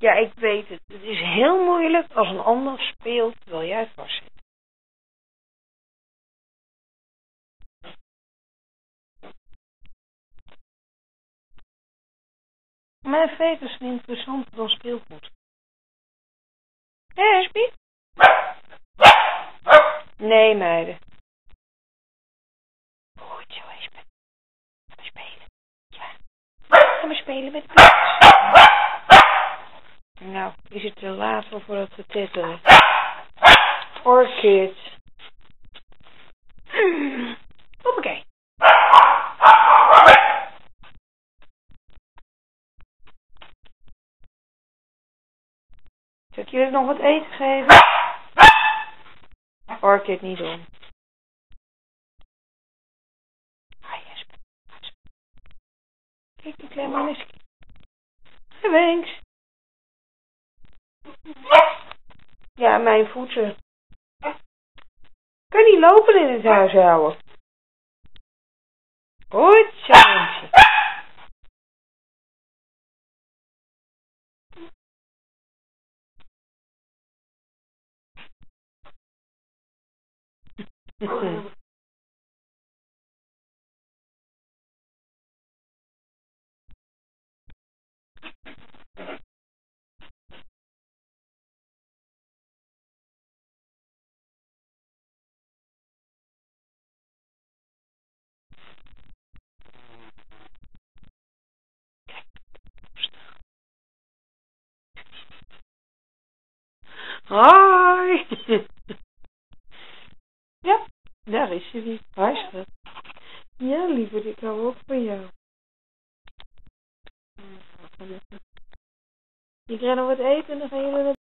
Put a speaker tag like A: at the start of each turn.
A: Ja, ik weet het. Het is heel moeilijk als een ander speelt terwijl jij vast zit. Mijn veters zijn interessanter dan speelgoed. Hé, Espie? Nee, meiden. Goed zo, Espie. Ga maar spelen. Ja. Ga maar spelen met de pizza's. Nou, is het te laat voor dat te tetteren? Orchid. Hoppakee. Zal ik jullie nog wat eten geven? Orchid niet doen. Ah, yes. Kijk, die kleine manneski. Thanks. Ja, mijn voeten. Kan niet lopen in het huis houden. Goed zo, mensen. Hoi. Ja, daar is je weer. Hoi, schat. Ja, lieverd, ik hou ook van jou. Je krijgt nog wat eten en dan gaan jullie naar